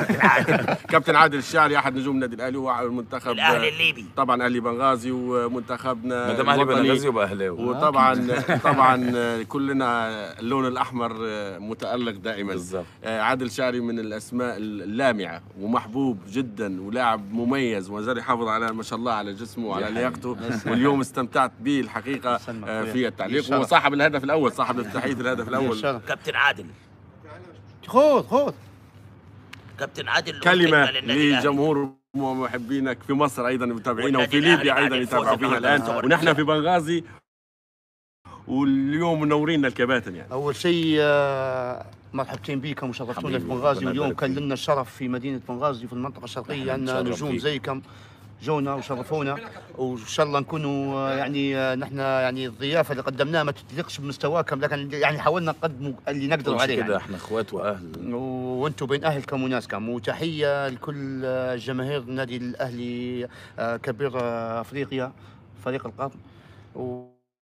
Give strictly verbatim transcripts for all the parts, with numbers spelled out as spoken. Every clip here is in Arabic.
كابتن عادل. كابتن عادل الشاعري احد نجوم النادي الاهلي والمنتخب الاهلي الليبي. طبعا اهلي بنغازي ومنتخبنا ما دام اهلي بنغازي يبقى اهلاوي. وطبعا طبعا كلنا اللون الاحمر متالق دائما. بالظبط. عادل الشاعري من الاسماء اللامعه ومحبوب جدا ولاعب مميز وما زال يحافظ على ما شاء الله على جسمه وعلى لياقته، واليوم استمتعت به الحقيقه في التعليق. هو صاحب الهدف الاول، صاحب افتتاحيه الهدف الاول. كابتن عادل خذ خذ كابتن عادل كلمه لجمهور ومحبينك في مصر ايضا متابعينا، وفي ليبيا ايضا يتابعوا فينا الان، ونحن في بنغازي واليوم منورينا الكباتن. يعني اول شيء مرحبتين بكم وشرفتونا في بنغازي، واليوم كان لنا الشرف في مدينه بنغازي في المنطقه الشرقيه ان نجوم زيكم جونا وشرفونا، وان شاء الله نكونوا يعني نحن يعني الضيافه اللي قدمناها ما تتليقش بمستواكم، لكن يعني حاولنا نقدموا اللي نقدروا عليه. كده يعني احنا اخوات واهل، وانتم بين اهلكم وناسكم. وتحيه لكل جماهير النادي الاهلي كبير افريقيا فريق القرن و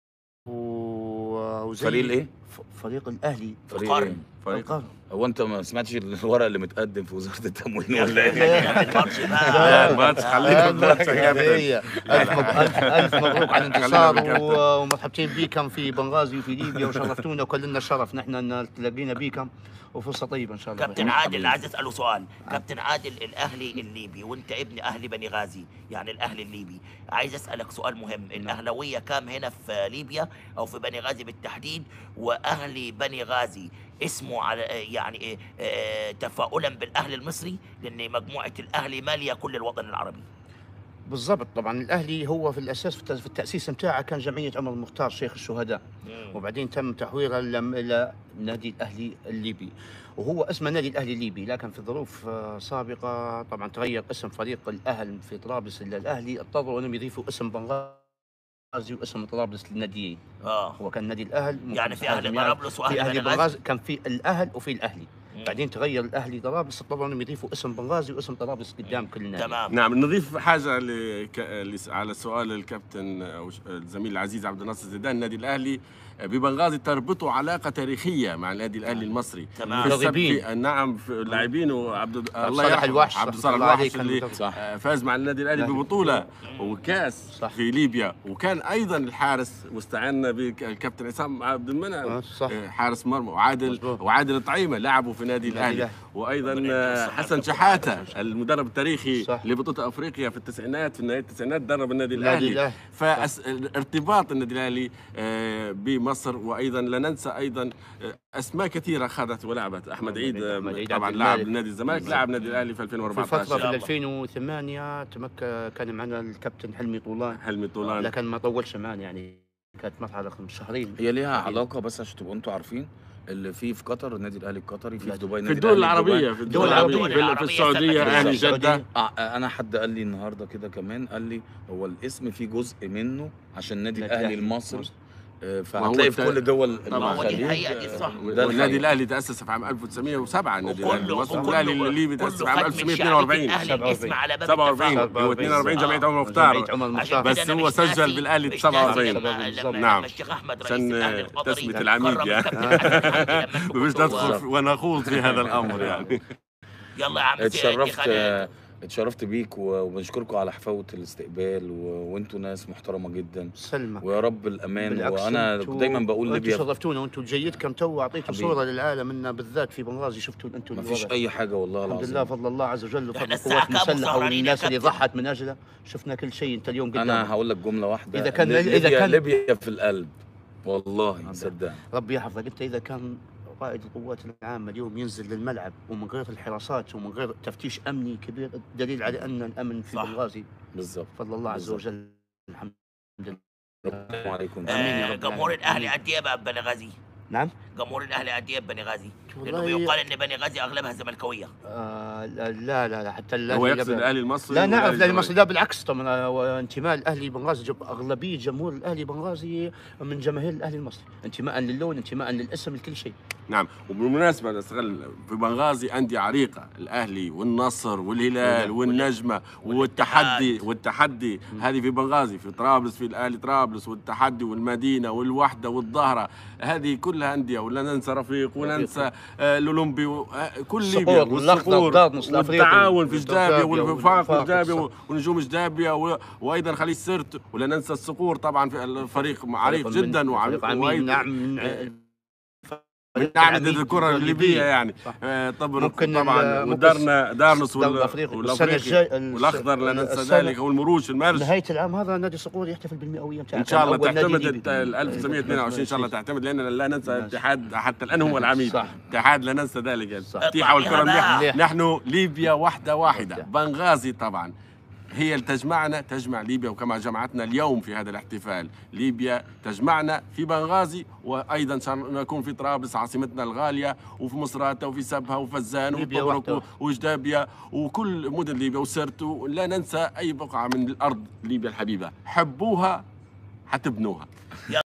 وزي فريق الايه؟ فريق الاهلي فريق ايه؟ فريق القرن. هو انت ما سمعتش الورق اللي متقدم في وزاره التموين ولا ايه؟ لا الماتش خلينا في الماتش يا الف الف مبروك على الانتصار، ومرحبتين بكم في بنغازي وفي ليبيا وشرفتونا وكلنا الشرف نحن ان تلاقينا بكم، وفرصه طيبه ان شاء الله. كابتن عادل عايز اساله سؤال. كابتن عادل الاهلي الليبي وانت ابن اهل بني غازي، يعني الاهلي الليبي، عايز اسالك سؤال مهم. الاهلاويه كام هنا في ليبيا او في بني غازي بالتحديد، واهلي بني غازي اسمه على يعني اه تفاؤلا بالاهلي المصري، لان مجموعه الاهلي ماليه كل الوطن العربي. بالضبط. طبعا الاهلي هو في الاساس في التاسيس نتاعه كان جمعيه عمر المختار شيخ الشهداء، مم. وبعدين تم تحويره الى نادي الاهلي الليبي، وهو اسمه نادي الاهلي الليبي، لكن في ظروف سابقه طبعا تغير اسم فريق الاهل في طرابلس الى الاهلي، اضطروا انهم يضيفوا اسم بنغازي واسم طرابلس للناديين. اه هو كان نادي الاهل، يعني في اهل طرابلس واهل بنغازي. بنغازي كان في الاهل وفي الاهلي، بعدين تغير الاهلي طرابلس، اضطروا انهم يضيفوا اسم بنغازي واسم طرابلس قدام كل نادي. تمام. نعم. نضيف حاجه لك... على سؤال الكابتن او الزميل العزيز عبد الناصر زيدان. النادي الاهلي ببنغازي تربطه علاقه تاريخيه مع النادي الاهلي المصري. تمام. في نعم في اللاعبين، وعبد الله يرحمه الوحش عبد الصالح الوحش اللي فاز مع النادي الاهلي ببطوله وكاس صح. في ليبيا، وكان ايضا الحارس واستعنا بالكابتن عصام عبد المنعم حارس مرمى، وعادل مزبوط. وعادل الطعيمه لعبوا في نادي الاهلي، وايضا حسن شحاته المدرب التاريخي لبطوله افريقيا في التسعينات، في نهايه التسعينات درب النادي الاهلي. فارتباط النادي الاهلي بمصر، وايضا لا ننسى ايضا اسماء كثيره اخذت ولعبت. احمد عيد طبعا لاعب نادي الزمالك، لاعب نادي الاهلي في ألفين وأربعة عشر. في فتره في ألفين وثمانية تمكن كان معنا الكابتن حلمي طولان حلمي طولان لكن ما طولش معنا، يعني كانت مرحله خمس شهرين. هي ليها علاقه بس عشان تبقوا انتم عارفين، اللي في في قطر النادي الاهلي القطري، في دبي في الدول العربيه، في الدول العربيه، في السعوديه يعني جده. انا حد قال لي النهارده كده كمان، قال لي هو الاسم فيه جزء منه عشان النادي الاهلي المصري، فهتلاقي في كل دول الخليج. الحقيقه دي صح. والنادي الاهلي تاسس في عام ألف وتسعمية وسبعة، النادي الاهلي المصري، والاهلي الليبي تاسس في عام ألف وتسعمية واثنين وأربعين سبعة وأربعين واثنين وأربعين جمعيه عمر المختار، بس هو سجل بالاهلي سبعة وأربعين. نعم عشان تسميه العميد يعني مش ندخل ونخوض في هذا الامر يعني. يلا يا عم اتشرفت اتشرفت بيك وبنشكركم على حفاوه الاستقبال، و... وانتوا ناس محترمه جدا. سلمك ويا رب الامان. وانا دايما بقول ليبيا انتوا شرفتونا، وانتوا جيدكم تو اعطيتوا صوره للعالم ان بالذات في بنغازي شفتوا انتوا ما فيش اي حاجه والله العظيم. الحمد لله فضل الله عز وجل وفضل القوات المسلحه والناس اللي ضحت من اجله، شفنا كل شيء. انت اليوم قدام. انا هقول لك جمله واحده، اذا كان ليبيا اذا كان ليبيا في القلب والله صدقني. ربي يحفظك. انت اذا كان قائد القوات العامة اليوم ينزل للملعب ومن غير الحراسات ومن غير تفتيش أمني كبير، دليل على أن الأمن في بنغازي بالضبط فضل الله عز وجل. الحمد لله. السلام عليكم. آه جمهور الأهلي قد إيه بقى بني غازي؟ نعم؟ جمهور الأهلي قد إيه بني غازي؟ لأنه بيقال إن بني غازي أغلبها زملكاوية. آه لا لا لا حتى هو يقصد الأهلي المصري؟ لا نعرف الأهلي المصري، لا بالعكس طبعا. انتماء الأهلي بنغازي، أغلبية جمهور الأهلي بنغازي من جماهير الأهلي المصري، انتماء للون، انتماء للاسم، لكل شيء. نعم. وبالمناسبة نستغل في بنغازي أندية عريقة، الأهلي والنصر والهلال والنجمة والتحدي والتحدي هذه في بنغازي. في طرابلس في الأهلي طرابلس والتحدي والمدينة والوحدة والظهرة، هذه كلها أندية. ولا ننسى رفيق ولا ننسى آه الأولمبي آه كل ليبيا والصقور والتعاون في جدابية والوفاق في جدابية ونجوم جدابية وأيضا خليج سرت. ولا ننسى الصقور طبعا في الفريق عريق جدا وأيضا من نعمة الكرة الليبية يعني. آه طبعا طبعا ودارنا دارنس والافريقي والاخضر لا ننسى ذلك، والمروج المرج. نهاية العام هذا نادي الصقور يحتفل بالمئوية بتاعته ان شاء الله تعتمد ألف وتسعمئة واثنين وعشرين ان شاء الله تعتمد، لاننا لا ننسى الاتحاد حتى الان هو العميد. الاتحاد لا ننسى ذلك. الاتحاد والكرة مليح. نحن ليبيا وحدة واحدة. بنغازي طبعا هي اللي تجمعنا، تجمع ليبيا، وكما جمعتنا اليوم في هذا الاحتفال ليبيا تجمعنا في بنغازي، وايضا سنكون في طرابلس عاصمتنا الغاليه، وفي مصراتة وفي سبها وفزان وطبرق وجدابيا وكل مدن ليبيا وسرت. لا ننسى اي بقعه من الارض ليبيا الحبيبه، حبوها حتبنوها.